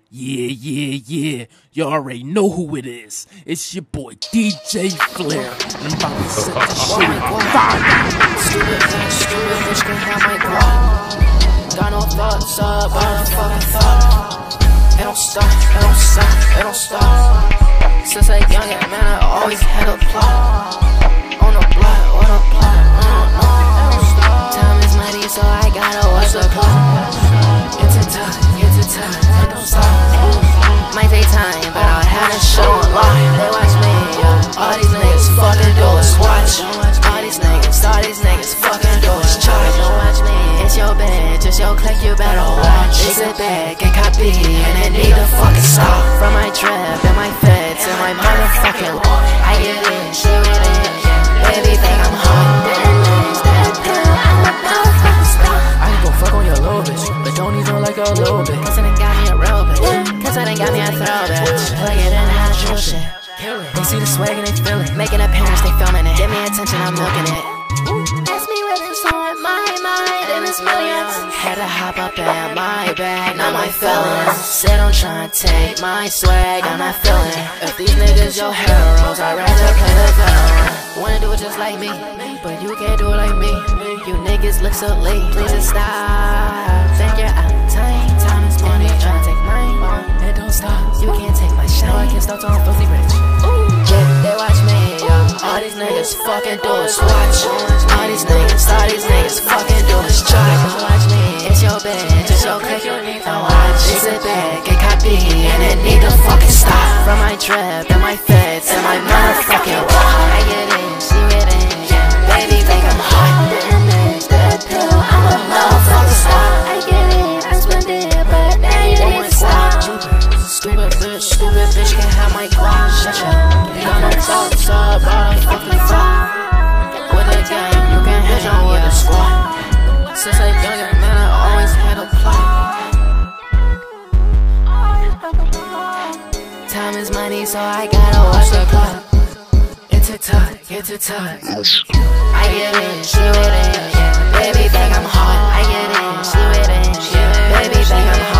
Yeah. You already know who it is. It's your boy DJ Flair. And I'm about to set this shit on fire. Stupid bitch can have my guap. Got no thoughts up, I don't fucking thought. It don't stop. Since a youngin', man, I always had a plot. On the block, what a plot. Time is money, so I gotta watch the clock. Get to time, it don't stop. Might take time, but I'll have a show on lock. They watch me, yeah. All these niggas fucking do is watch. All these niggas fucking do is charge. Don't watch me, it's your bitch, it's your clique, you better watch. They sit back and copy, and they need to fucking stop. From my trap and my feds and my motherfucking walk, I get in, shit with it, yeah. Baby think I'm hot. I can go fuck on your little bitch, but don't even like a little bit. Cause it ain't got me a real bitch, cause it ain't got me a throw bitch. Plug it in how to drill shit. They see the swag and they feel it. Making appearance, they filming it. Give me attention, I'm milking it. Ask me what it's on my mind, and it's millions. Had to hop up in my bag, not my feelings. Said don't try and take my swag, I'm not feeling it. If these niggas your heroes, I'd rather play the villain. Wanna do it just like me, but you can't do it like me. You niggas look so late, please just stop. Think you're out of time is money, try to take mine. It don't stop, you can't take my shine. No, I can't stop till I'm filthy rich. Yeah, they watch me, yeah. All these niggas fucking do is watch. All these niggas fucking do is try. Don't watch me, it's your bitch, it's your clique, you need to watch. They sit back and copy, and they need to fucking stop. From my trap and my feds and my motherfucking walk, I get in, see it in, yeah. Baby think I'm hot. That pill, I'm a motherfucking star. I get in, I spend it, but now you didn't stop. Stupid bitch can have my guap. Got no thoughts up, I don't fucking thought. With a gang, you can hit on with a squad. Since a youngin', man, I always had a plot. Time is money, so I gotta watch the clock. It's a time. I get in, she with it, yeah. Baby think I'm hot. I get in, she with it, yeah. Baby think I'm hot.